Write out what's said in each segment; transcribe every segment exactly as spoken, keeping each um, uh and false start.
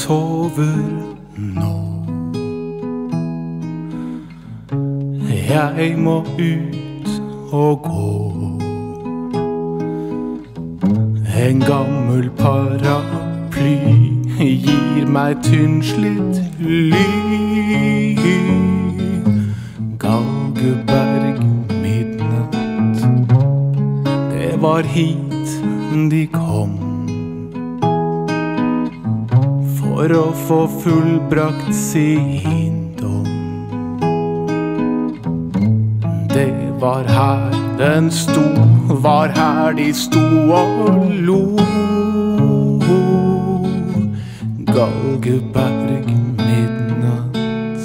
sover nå. Jeg må ut og gå. En gammel paraply gir meg tynnslitt ly. Galgeberg midnatt, det var hit de kom for å få fullbrakt sin dom. Det var her den sto, var her de sto og lo. Galgeberg midnatt.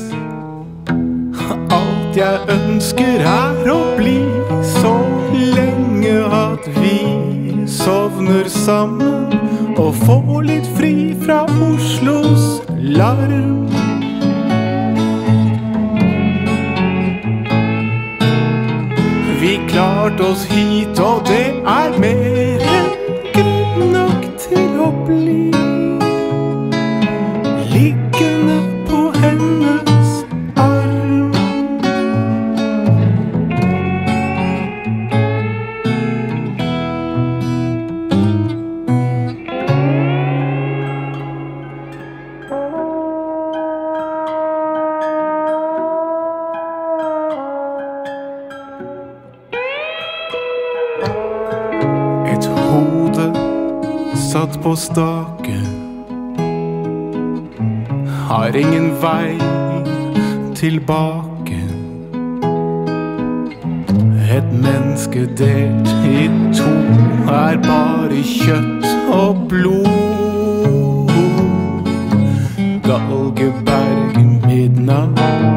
Alt jeg ønsker er å bli så lenge at vi sovner sammen og få litt fri fra Oslos larm. Vi klarte oss hit, og det er mer enn grunn nok til å bli liggende på hennes arm. Et hode satt på stake har ingen vei tilbake. Et menneske delt i to er bare kjøtt og blod. Galgeberg midnatt.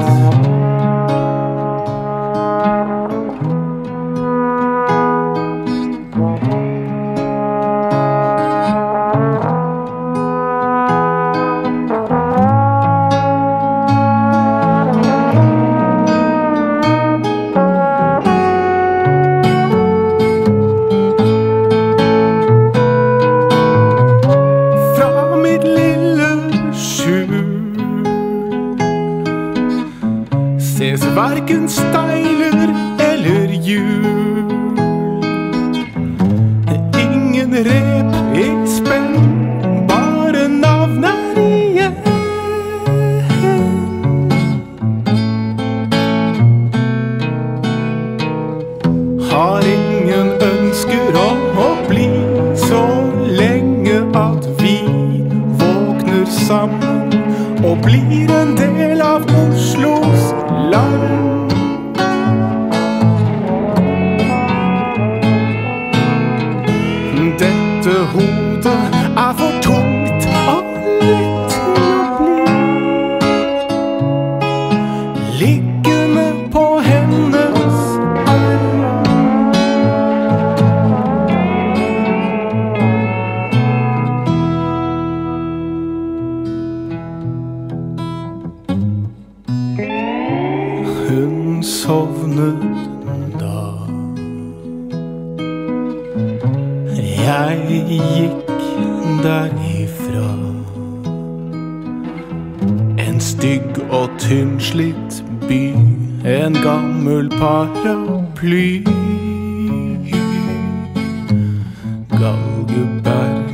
Ses hverken steiler eller hjul. Ingen rep i spenn, bare navnet igjen. Har ingen ønsker om å bli så lenge at vi våkner sammen og blir en del av Oslos larm. Dette hodet er for tungt og lett til å bli liggende på hennes arm. Hun sovnet da. Jeg gikk derifra. En stygg og tynnslitt by, en gammel paraply. Galgeberg